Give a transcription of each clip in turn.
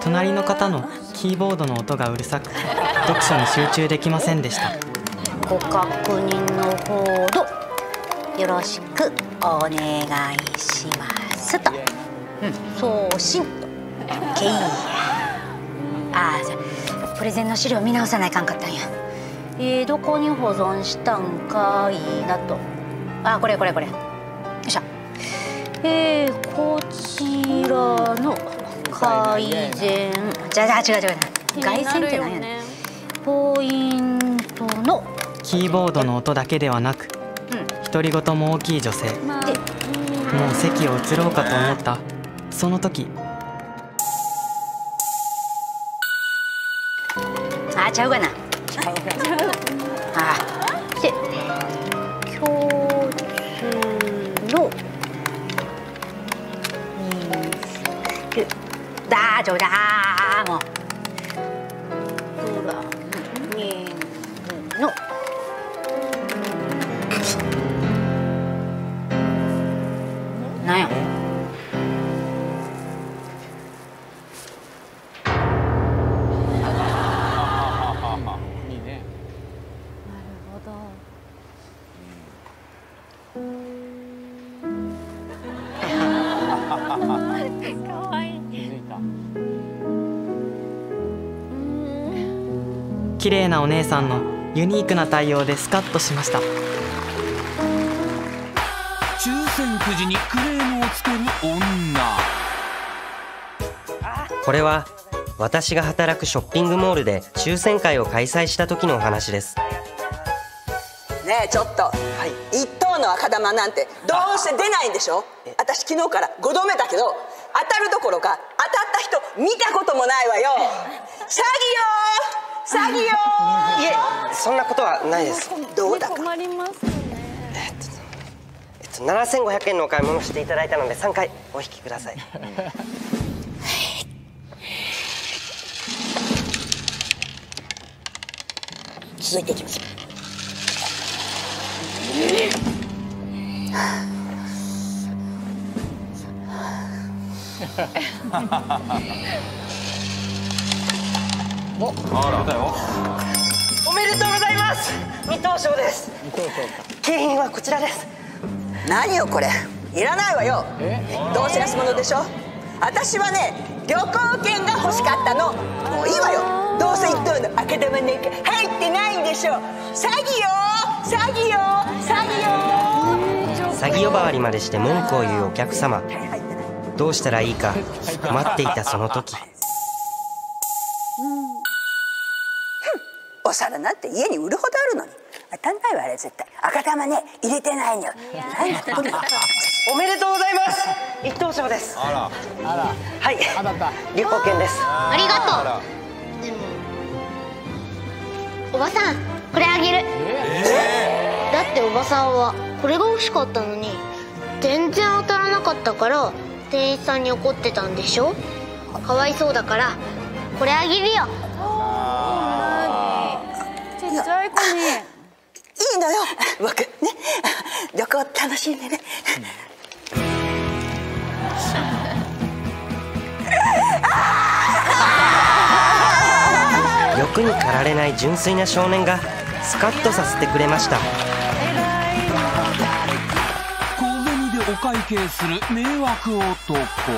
隣の方のキーボードの音がうるさく読書に集中できませんでした。 ご確認のほどよろしくお願いしますと。送信と。けいや。プレゼンの資料見直さないかんかったんや。どこに保存したんかいなと。これ。よいしょ。こちらの改善。違う。外線って何やねん。ポイントの。 キーボードの音だけではなく、独り言も大きい女性。もう席を移ろうかと思ったその時。 ちゃうがな。で、共通の認識ちょうだもうプランニングのなんや。 綺麗なお姉さんのユニークな対応でスカッとしました。 抽選くじにクレームをつける女。 これは私が働くショッピングモールで抽選会を開催した時のお話です。 ねえちょっと、一等の赤玉なんてどうして出ないんでしょ。私昨日から5度目だけど当たるどころか当たった人見たこともないわよ。詐欺よいえ、そんなことはないです。 どうだか。 困りますね。 7500円のお買い物をしていただいたので3回お引きください。 続いていきます。 おめでとうございます。二等賞です。景品はこちらです。 何よこれ、いらないわよ。どうせ安物でしょ。私はね旅行券が欲しかったの。もういいわよ。どうせ一等の赤玉なんか入ってないんでしょ。詐欺よ。 詐欺呼ばわりまでして文句を言うお客様。どうしたらいいか待っていたその時。 お皿なんて家に売るほどあるのに当たんないわあれ絶対。赤玉ね入れてないのよ。 おめでとうございます。一等賞です。はい、旅行券です。 ありがとう。でもおばさんこれあげる。だっておばさんはこれが欲しかったのに全然当たらなかったから店員さんに怒ってたんでしょ。かわいそうだからこれあげるよ。 ちっちゃい子に。 いいのよ僕ね。旅行楽しんでね。 欲に駆られない純粋な少年がスカッとさせてくれました。 小銭でお会計する迷惑男。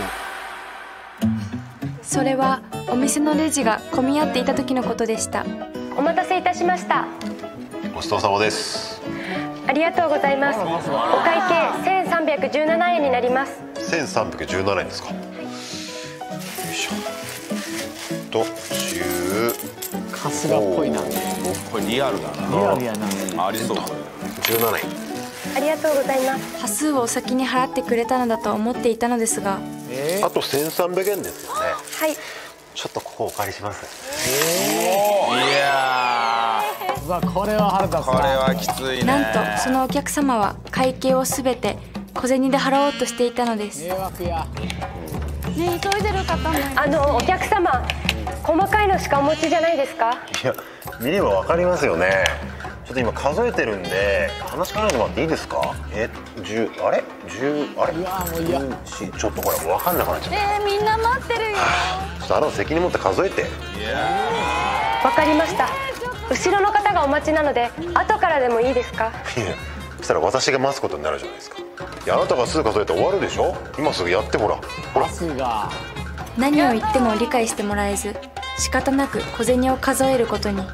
それはお店のレジが混み合っていた時のことでした。 お待たせいたしました。 ごちそうさまです。 ありがとうございます。お会計1317円になります。 1317円ですか。よいしょ。と春日っぽいな。 これリアルだな。 リアルやな。 ありそう。17円。 ありがとうございます。 端数を先に払ってくれたのだと思っていたのですが、 あと1300円ですよね。 はい。 ちょっとここお借りします。 いやー、うわこれは腹立つな。 これはきついね。 なんとそのお客様は会計をすべて小銭で払おうとしていたのです。 迷惑や。 ね、急いでる方も。 お客様、細かいのしかお持ちじゃないですか。 いや見ればわかりますよね。ちょっと今数えてるんで話しかけないでもらっていいですか。10あれ10あれ。うわもういや。ちょっとほら分かんなくなっちゃった。 みんな待ってるよ。 ちょっとあなた責任持って数えて。 わかりました。後ろの方がお待ちなので後からでもいいですか。 いやそしたら私が待つことになるじゃないですか。いやあなたがすぐ数えて終わるでしょ。今すぐやってほらほら。 何を言っても理解してもらえず仕方なく小銭を数えることに。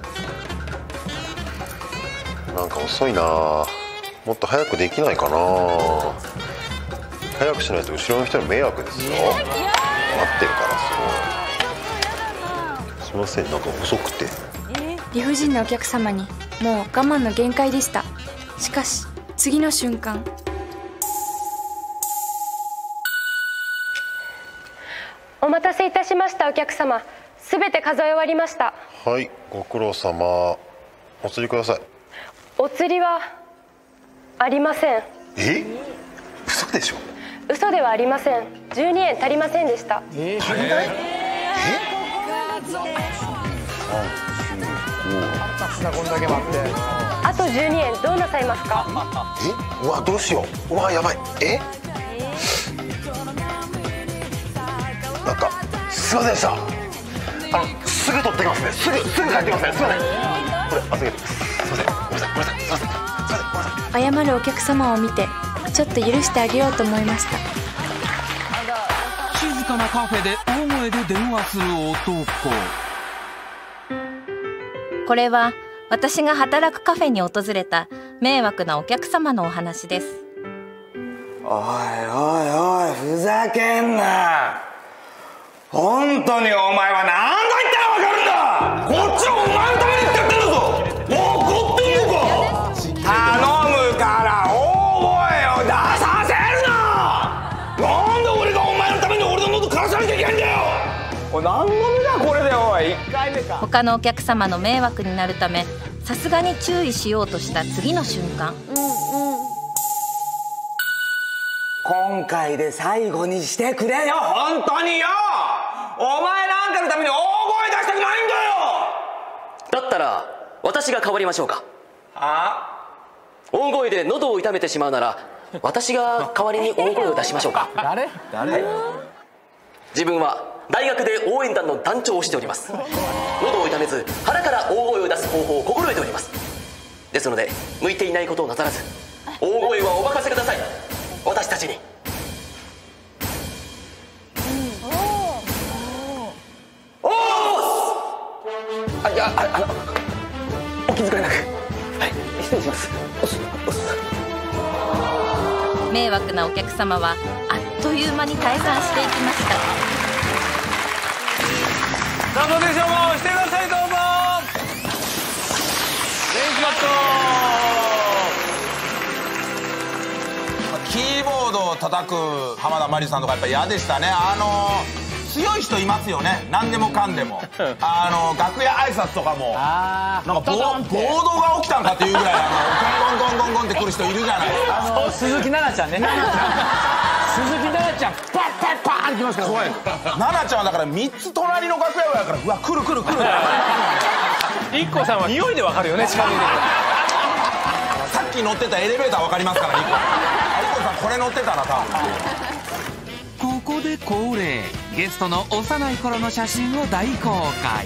なんか遅いな。もっと早くできないかな。早くしないと後ろの人に迷惑ですよ。待ってるからすみませんなんか遅くて。 理不尽なお客様にもう我慢の限界でした。しかし次の瞬間。 お待たせいたしましたお客様。すべて数え終わりました。 はいご苦労様。お釣りください。 お釣りはありません。 嘘でしょ。 嘘ではありません。12円足りませんでした。 こんだけ待って。 あと12円どうなさいますか。 うわどうしよう。うわやばい。なんかすいませんでした。すぐ取ってきますね。すぐ帰ってきますね。すいません。これ預けて。すいません。ごめんなさい。ごめんなさい。すいません。 謝るお客様を見てちょっと許してあげようと思いました。 静かなカフェで大声で電話する男。 これは私が働くカフェに訪れた迷惑なお客様のお話です。 おいおいおいふざけんな。本当にお前は何度言ったら分かるんだ。こっちはお前のために使ってるぞ。怒ってんのか。頼むから大声を出させるな。なんで俺がお前のために俺の喉枯らさなきゃいけないんだよ。おい何度目だこれで。おい1回目か。 他のお客様の迷惑になるためさすがに注意しようとした次の瞬間。 今回で最後にしてくれよ本当によ。お前なんかのために大声出したくないんだよ。 だったら私が代わりましょうか。大声で喉を痛めてしまうなら私が代わりに大声を出しましょうか。 誰自分は大学で応援団の団長をしております。喉を痛めず腹から大声を出す方法を心得ております。ですので向いていないことをなさらず大声はお任せください。私たちに。お気遣いなく。はい失礼します。 迷惑なお客様はあっという間に退散していきました。 さあどうでしょう。もうしてくださいどうぞ。電気マット。キーボードを叩く浜田真理さんとかやっぱ嫌でしたね。強い人いますよね。何でもかんでも楽屋挨拶とかもなんか暴動が起きたんかっていうぐらいゴンゴンゴンゴンゴンって来る人いるじゃないですか。 鈴木奈々ちゃんね。鈴木奈々ちゃんパッパッパーン来ますから。 怖い。奈々ちゃんはだから3つ隣の楽屋やからうわ来る来る来る。 IKKOさんは匂いでわかるよね。近づいてる。 さっき乗ってたエレベーターわかりますから。IKKOさんこれ乗ってたな多分。 ここで恒例ゲストの幼い頃の写真を大公開。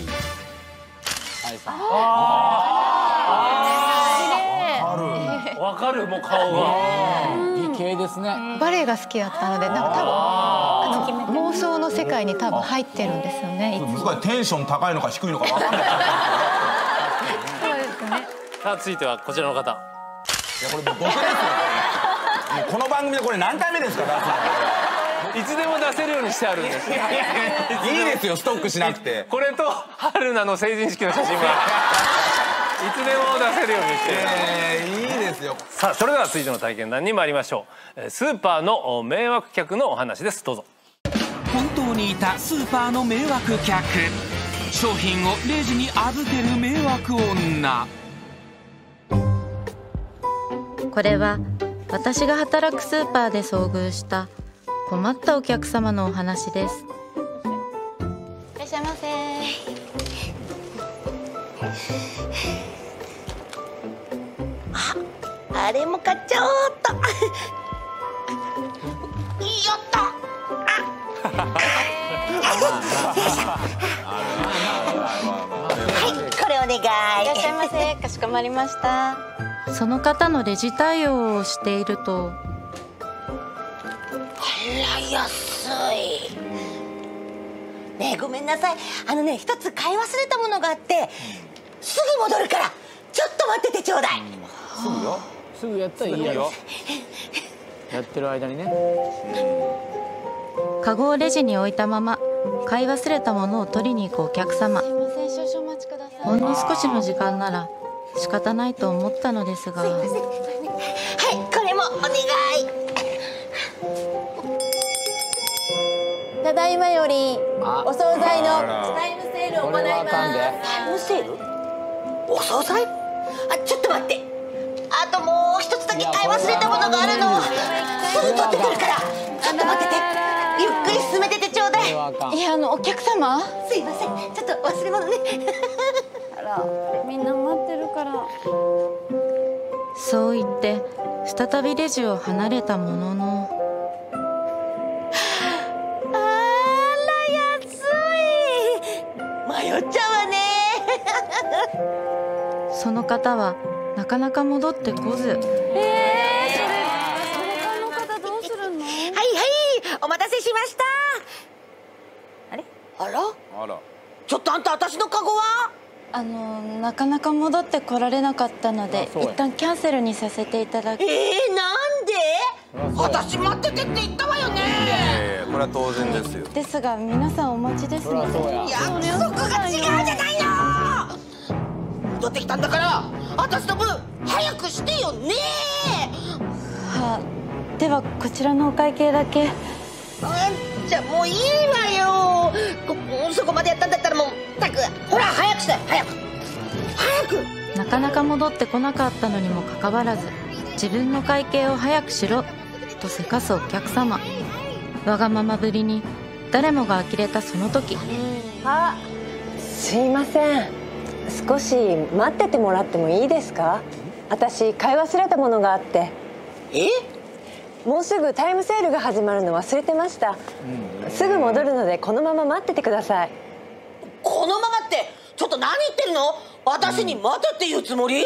わかるもう顔が美形ですね。 バレエが好きだったのでなんか多分妄想の世界に多分入ってるんですよね。 すごいテンション高いのか低いのか分かんない。 そうですね。 さあ続いてはこちらの方。 いやこれ僕ですよ。この番組でこれ何回目ですか。 いつでも出せるようにしてあるんです。 いいですよストックしなくて。 これと春菜の成人式の写真がいつでも出せるようにしていいですよ。 さあそれでは続いての体験談に参りましょう。スーパーの迷惑客のお話です。どうぞ。 本当にいたスーパーの迷惑客。商品をレジに預ける迷惑女。 これは私が働くスーパーで遭遇した困ったお客様のお話です。 いらっしゃいませ。 あれも買っちゃおうっと。よっと。はい、これお願い。 いらっしゃいませ。かしこまりました。その方のレジ対応をしていると、 あら安い。ねえごめんなさい。一つ買い忘れたものがあってすぐ戻るからちょっと待っててちょうだい。 すぐよ。すぐやったらいいやろ。やってる間にね。 カゴをレジに置いたまま買い忘れたものを取りに行くお客様。ほんの少しの時間なら仕方ないと思ったのですが、 はい、これもお願い。 ただいまよりお惣菜のタイムセールを行います。タイムセール？お惣菜？ちょっと待って。あともう一つだけ買い忘れたものがあるの。すぐ取ってくるから。ちょっと待ってて。ゆっくり進めててちょうだい。 いやお客様。 すいません。ちょっと忘れ物ね。 あら、みんな待ってるから。 そう言って再びレジを離れたものの、 迷っちゃうわね。 その方はなかなか戻ってこず、 それ他の方どうするの？ はいはい、お待たせしました。あれ？あら？ちょっとあんた、私のカゴは？ なかなか戻ってこられなかったので一旦キャンセルにさせていただき。 なんで？私待っててって言ったわよね。 これは当然ですよ。 ですが皆さんお待ちですので。 約束が違うじゃないの。戻ってきたんだから私の分早くしてよね。 ではこちらのお会計だけ。 じゃあもういいわよ。そこまでやったんだったらもうほら早くして、早く。 なかなか戻ってこなかったのにもかかわらず自分の会計を早くしろとせかすお客様。わがままぶりに誰もが呆れたその時、 すいません、少し待っててもらってもいいですか？私買い忘れたものがあって。もうすぐタイムセールが始まるの忘れてました。すぐ戻るのでこのまま待っててください。 このままってちょっと何言ってるの？私に待てっていうつもり？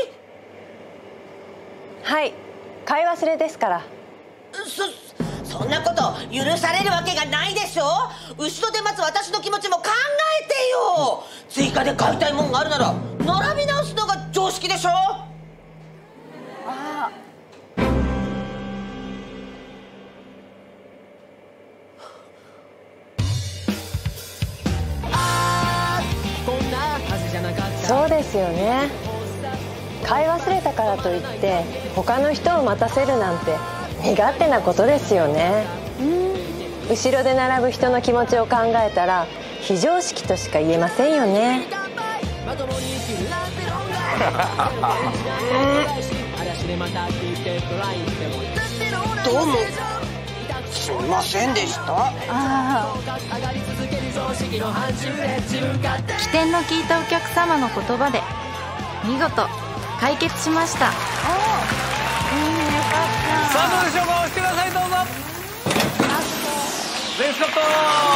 はい、買い忘れですから。 そんなこと許されるわけがないでしょ。後ろで待つ私の気持ちも考えてよ。追加で買いたいもんがあるなら並び直すのが常識でしょ。 そうですよね。買い忘れたからといって他の人を待たせるなんて身勝手なことですよね。後ろで並ぶ人の気持ちを考えたら非常識としか言えませんよね。 どうもすみませんでした。 起点の利いたお客様の言葉で見事解決しました。 さあどうでしょうか。押してください。どうぞ。レッツカット。